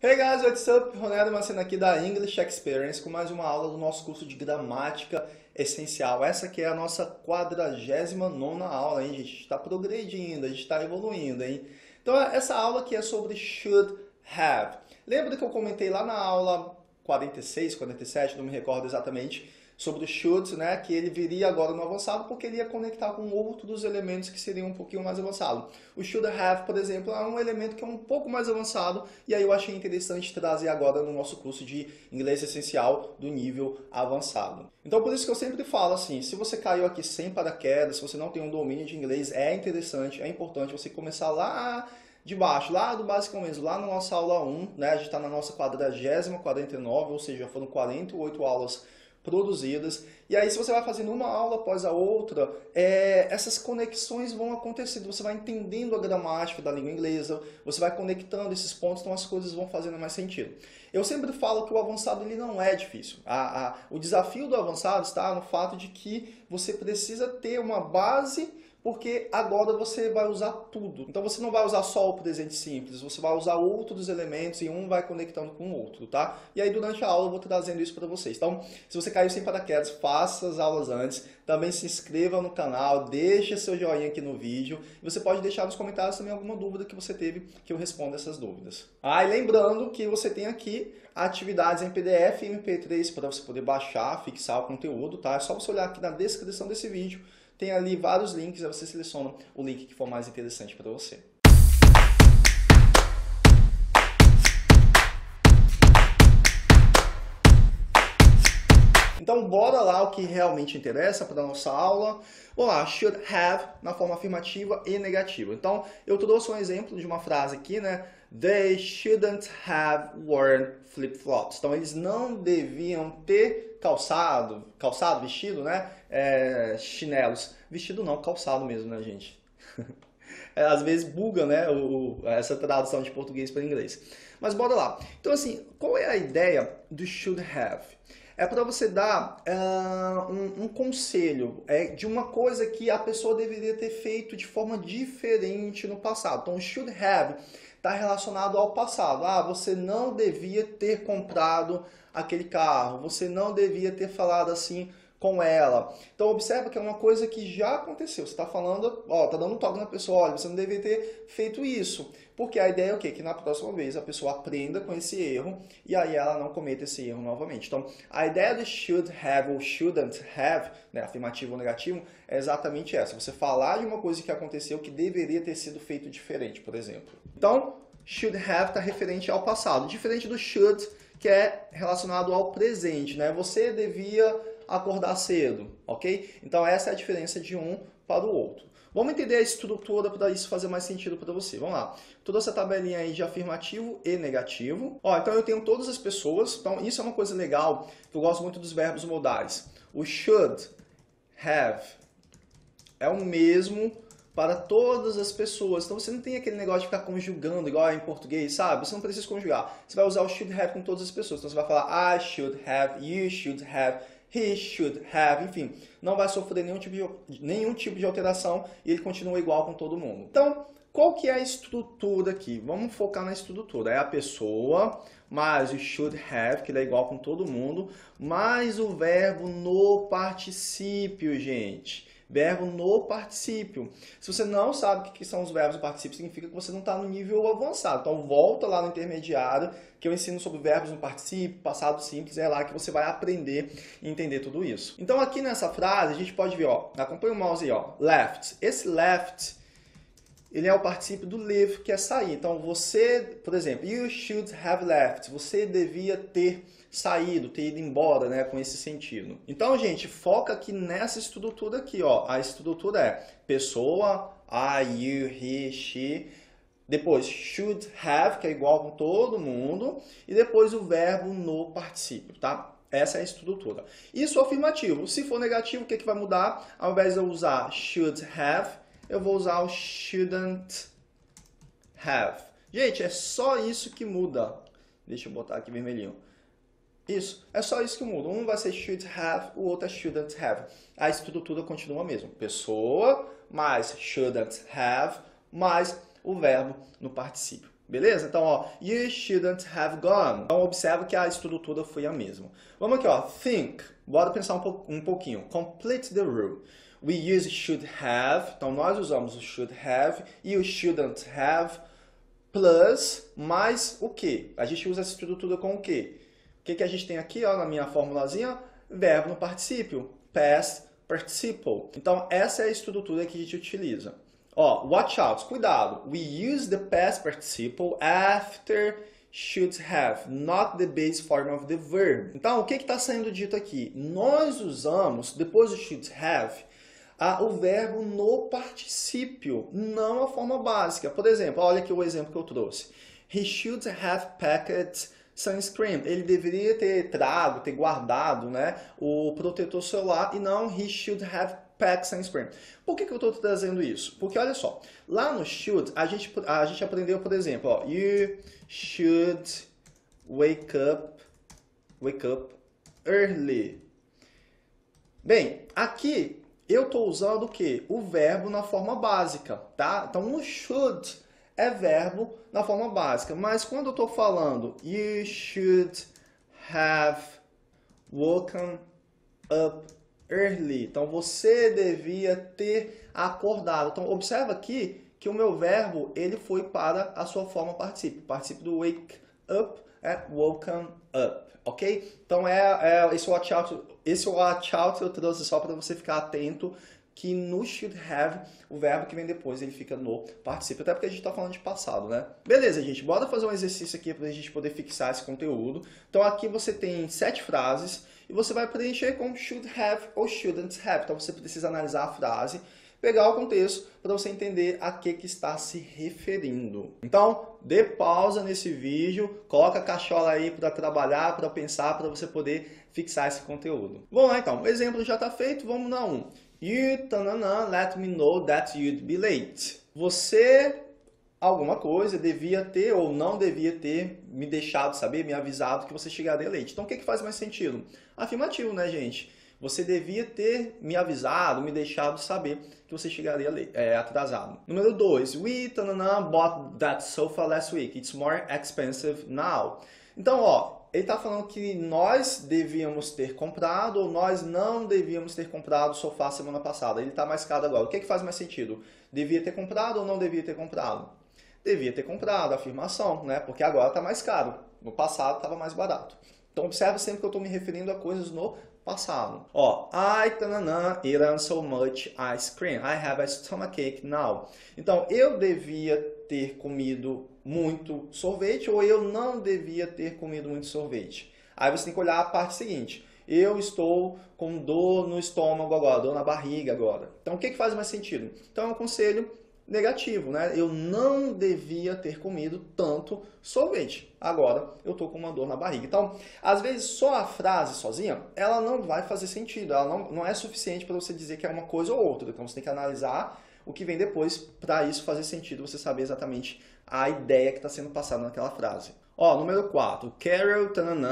Hey guys, what's up? Ronaldo Macena aqui da English Experience com mais uma aula do nosso curso de gramática essencial. Essa aqui é a nossa 49ª aula, hein, gente? A gente está progredindo, a gente está evoluindo, hein? Então, essa aula aqui é sobre should have. Lembra que eu comentei lá na aula 46, 47, não me recordo exatamente, sobre o should, né, que ele viria agora no avançado porque ele ia conectar com outros elementos que seriam um pouquinho mais avançados. O should have, por exemplo, é um elemento que é um pouco mais avançado e aí eu achei interessante trazer agora no nosso curso de inglês essencial do nível avançado. Então por isso que eu sempre falo assim, se você caiu aqui sem paraquedas, se você não tem um domínio de inglês, é interessante, é importante você começar lá de baixo, lá do básico mesmo, lá na nossa aula 1, né, a gente está na nossa 40ª, 49, ou seja, foram 48 aulas produzidas, e aí se você vai fazendo uma aula após a outra, essas conexões vão acontecendo, você vai entendendo a gramática da língua inglesa, você vai conectando esses pontos, então as coisas vão fazendo mais sentido. Eu sempre falo que o avançado ele não é difícil, o desafio do avançado está no fato de que você precisa ter uma base, porque agora você vai usar tudo. Então você não vai usar só o presente simples, você vai usar outros elementos e um vai conectando com o outro, tá? E aí durante a aula eu vou trazendo isso para vocês. Então, se você caiu sem paraquedas, faça as aulas antes, também se inscreva no canal, deixe seu joinha aqui no vídeo e você pode deixar nos comentários também alguma dúvida que você teve que eu responda essas dúvidas. E lembrando que você tem aqui atividades em PDF e MP3 para você poder baixar, fixar o conteúdo, tá? É só você olhar aqui na descrição desse vídeo. Tem ali vários links, aí você seleciona o link que for mais interessante para você. Então, bora lá o que realmente interessa para a nossa aula. Vamos lá, should have na forma afirmativa e negativa. Então, eu trouxe um exemplo de uma frase aqui, né? They shouldn't have worn flip-flops. Então, eles não deviam ter calçado, vestido, né? Chinelos. Vestido não, calçado mesmo, né, gente? Às vezes buga, né, essa tradução de português para inglês. Mas bora lá. Então, assim, qual é a ideia do should have? É para você dar um conselho de uma coisa que a pessoa deveria ter feito de forma diferente no passado. Então, o should have está relacionado ao passado. Você não devia ter comprado aquele carro, você não devia ter falado assim com ela. Então observa que é uma coisa que já aconteceu. Você está falando, tá dando um toque na pessoa, olha, você não deveria ter feito isso. Porque a ideia é o quê? Que na próxima vez a pessoa aprenda com esse erro e aí ela não cometa esse erro novamente. Então a ideia do should have ou shouldn't have, né, afirmativo ou negativo, é exatamente essa. Você falar de uma coisa que aconteceu que deveria ter sido feito diferente, por exemplo. Então, should have está referente ao passado, diferente do should, que é relacionado ao presente, né? Você devia acordar cedo, ok? Então essa é a diferença de um para o outro. Vamos entender a estrutura para isso fazer mais sentido para você. Vamos lá. Toda essa tabelinha aí de afirmativo e negativo. Então eu tenho todas as pessoas. Então isso é uma coisa legal, que eu gosto muito dos verbos modais. O should have é o mesmo para todas as pessoas. Então você não tem aquele negócio de ficar conjugando igual em português, sabe? Você não precisa conjugar. Você vai usar o should have com todas as pessoas. Então você vai falar I should have, you should have, he should have, enfim. Não vai sofrer nenhum tipo de alteração e ele continua igual com todo mundo. Então, qual que é a estrutura aqui? Vamos focar na estrutura. É a pessoa, mais o should have, que ele é igual com todo mundo, mais o verbo no particípio, gente. Verbo no particípio. Se você não sabe o que são os verbos no particípio, significa que você não está no nível avançado. Então, volta lá no intermediário, que eu ensino sobre verbos no particípio, passado simples, é lá que você vai aprender e entender tudo isso. Então, aqui nessa frase, a gente pode ver, acompanha o mouse aí, left. Esse left, ele é o particípio do leave, que é sair. Então, você, por exemplo, you should have left. Você devia ter saído, ter ido embora, né, com esse sentido. Então, gente, foca aqui nessa estrutura aqui, A estrutura é pessoa, I, you, he, she. Depois, should have, que é igual com todo mundo. E depois o verbo no particípio, tá? Essa é a estrutura. Isso é afirmativo. Se for negativo, o que vai mudar? Ao invés de eu usar should have, eu vou usar o shouldn't have. Gente, é só isso que muda. Deixa eu botar aqui vermelhinho. Isso, é só isso que muda. Um vai ser should have, o outro é shouldn't have. A estrutura continua a mesma. Pessoa, mais shouldn't have, mais o verbo no particípio. Beleza? Então, ó, you shouldn't have gone. Então, observa que a estrutura foi a mesma. Vamos aqui, ó, think. Bora pensar um pouquinho. Complete the rule. We use should have. Então, nós usamos o should have e o shouldn't have plus mais o quê? A gente usa essa estrutura com o quê? O que a gente tem aqui, ó, na minha formulazinha? Verbo no particípio. Past participle. Então, essa é a estrutura que a gente utiliza. Ó, watch out, cuidado. We use the past participle after should have, not the base form of the verb. Então, o que está sendo dito aqui? Nós usamos, depois do should have, o verbo no particípio, não a forma básica. Por exemplo, olha aqui o exemplo que eu trouxe. He should have packed sunscreen. Ele deveria ter trago, ter guardado, né, o protetor solar e não he should have packed sunscreen. Por que eu estou trazendo isso? Porque olha só, lá no should a gente aprendeu, por exemplo, ó, you should wake up early. Bem, aqui eu estou usando o quê? O verbo na forma básica, tá? Então, o should é verbo na forma básica. Mas quando eu estou falando you should have woken up early. Então, você devia ter acordado. Então, observa aqui que o meu verbo ele foi para a sua forma particípio. O particípio do wake up é woken up, ok? Então, esse watch out eu trouxe só para você ficar atento que no should have, o verbo que vem depois, ele fica no particípio, até porque a gente está falando de passado, né? Beleza, gente, bora fazer um exercício aqui para a gente poder fixar esse conteúdo. Então, aqui você tem 7 frases e você vai preencher com should have ou shouldn't have. Então, você precisa analisar a frase, pegar o contexto para você entender a que está se referindo. Então, dê pausa nesse vídeo, coloca a cachola aí para trabalhar, para pensar, para você poder fixar esse conteúdo. Bom, então, o exemplo já está feito, vamos na 1. You, tanana, let me know that you'd be late. Você, alguma coisa, devia ter ou não devia ter me deixado saber, me avisado que você chegaria late. Então, o que faz mais sentido? Afirmativo, né, gente? Você devia ter me avisado, me deixado saber que você chegaria atrasado. Número 2. We, tanana, bought that sofa last week. It's more expensive now. Então, ó, ele está falando que nós devíamos ter comprado ou nós não devíamos ter comprado o sofá semana passada. Ele está mais caro agora. O que faz mais sentido? Devia ter comprado ou não devia ter comprado? Devia ter comprado, afirmação, né? Porque agora está mais caro. No passado estava mais barato. Então, observe sempre que eu estou me referindo a coisas no passado. Ó, I eat so much ice cream. I have a stomachache now. Então, eu devia ter comido muito sorvete ou eu não devia ter comido muito sorvete. Aí você tem que olhar a parte seguinte. Eu estou com dor no estômago agora, dor na barriga agora. Então, o que faz mais sentido? Então, é um conselho negativo, né? Eu não devia ter comido tanto sorvete. Agora, eu estou com uma dor na barriga. Então, às vezes, só a frase sozinha, ela não vai fazer sentido. Ela não é suficiente para você dizer que é uma coisa ou outra. Então, você tem que analisar o que vem depois para isso fazer sentido, você saber exatamente a ideia que está sendo passada naquela frase. Ó, número 4. Carol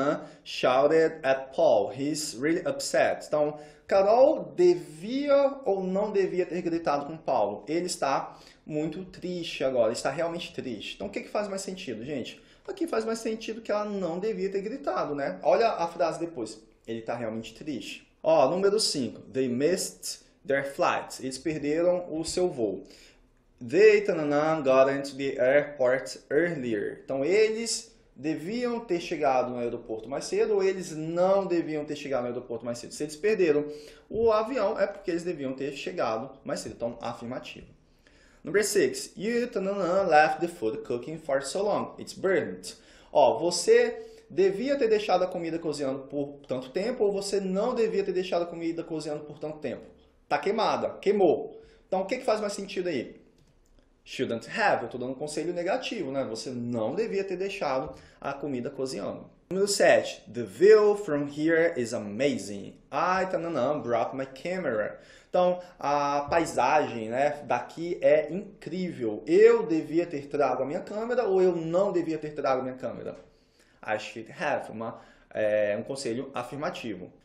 shouted at Paul. He's really upset. Então, Carol devia ou não devia ter gritado com Paulo? Ele está muito triste agora, está realmente triste. Então, o que faz mais sentido, gente? Aqui faz mais sentido que ela não devia ter gritado, né? Olha a frase depois. Ele está realmente triste. Ó, número 5. They missed their flight. Eles perderam o seu voo. They got into the airport earlier. Então, eles deviam ter chegado no aeroporto mais cedo ou eles não deviam ter chegado no aeroporto mais cedo? Se eles perderam o avião, é porque eles deviam ter chegado mais cedo. Então, afirmativo. Number 6. You left the food cooking for so long. It's burnt. Ó, você devia ter deixado a comida cozinhando por tanto tempo ou você não devia ter deixado a comida cozinhando por tanto tempo? Tá queimada, queimou. Então, o que faz mais sentido aí? Shouldn't have, eu estou dando um conselho negativo, né? Você não devia ter deixado a comida cozinhando. Número 7. The view from here is amazing. I brought my camera. Então, a paisagem, né, daqui é incrível. Eu devia ter trago a minha câmera ou eu não devia ter trago a minha câmera? I should have, um conselho afirmativo.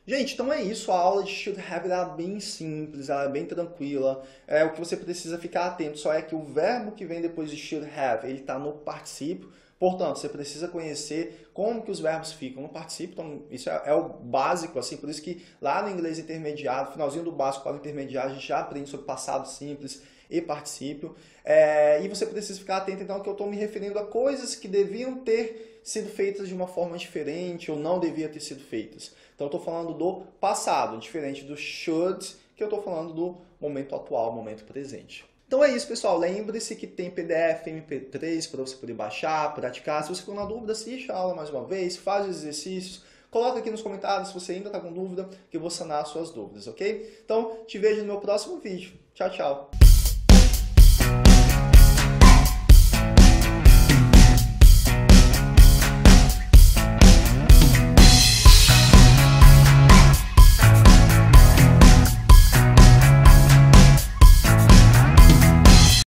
Gente, então é isso, a aula de should have ela é bem simples, ela é bem tranquila. O que você precisa ficar atento só é que o verbo que vem depois de should have, ele está no particípio. Portanto, você precisa conhecer como que os verbos ficam no particípio. Então, isso é o básico, assim, por isso que lá no inglês intermediário, finalzinho do básico para o intermediário, a gente já aprende sobre passado simples e particípio. E você precisa ficar atento, então, que eu estou me referindo a coisas que deviam ter sido feitas de uma forma diferente ou não deviam ter sido feitas. Então, eu estou falando do passado, diferente do should, que eu estou falando do momento atual, momento presente. Então é isso, pessoal. Lembre-se que tem PDF, MP3 para você poder baixar, praticar. Se você ficou na dúvida, assiste a aula mais uma vez, faz os exercícios. Coloca aqui nos comentários se você ainda está com dúvida, que eu vou sanar as suas dúvidas, ok? Então, te vejo no meu próximo vídeo. Tchau, tchau!